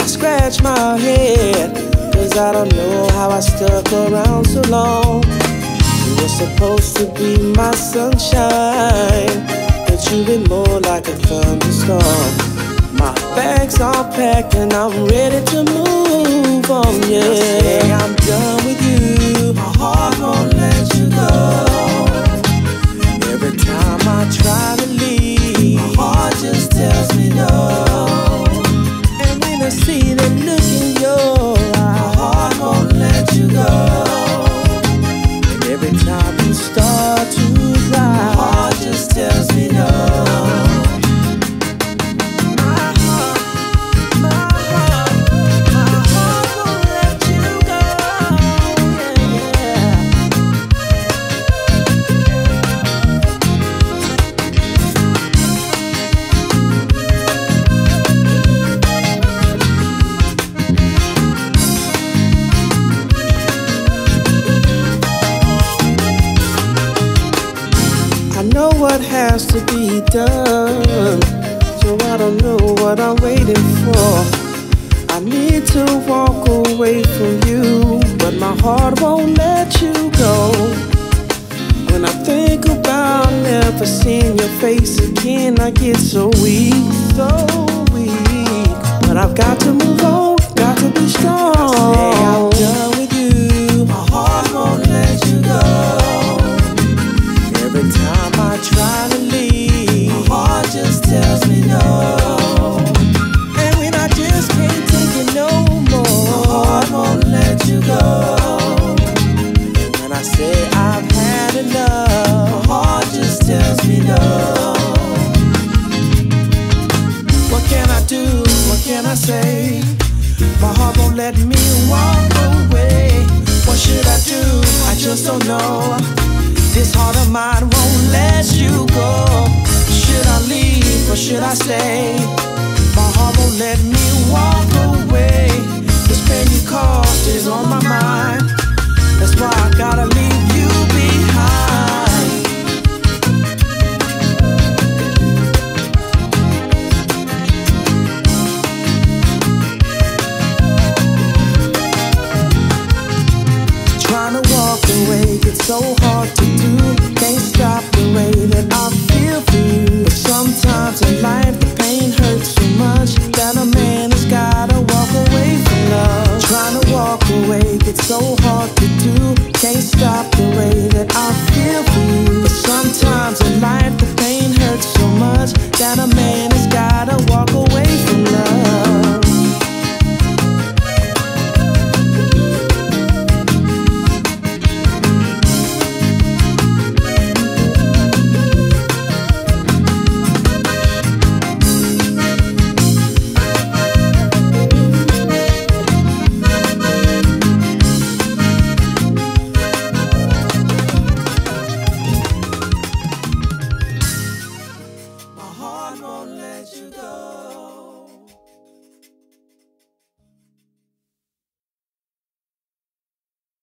I scratch my head, 'cause I don't know how I stuck around so long. You were supposed to be my sunshine, but you've been more like a thunderstorm. My bags all packed and I'm ready to move on, yeah. I say I'm done with you, my heart won't let you go. Every time I try to leave, my heart just tells me no. And when I see that look in your eyes, my heart won't let you go. And every time you start to cry, my heart just tells me no. I know what has to be done, so I don't know what I'm waiting for. I need to walk away from you, but my heart won't let you go. When I think about never seeing your face again, I get so weak, so weak. But I've got to move on, got to be strong. I say I'm done with you, my heart won't let you go. Every time I try to leave, my heart just tells me no. And when I just can't take it no more, my heart won't let you go. And when I say I've had enough, my heart just tells me no. What can I do? What can I say? My heart won't let me walk away. What should I do? I just don't know. This heart of mine won't let you go. Should I leave or should I stay? My heart won't let me walk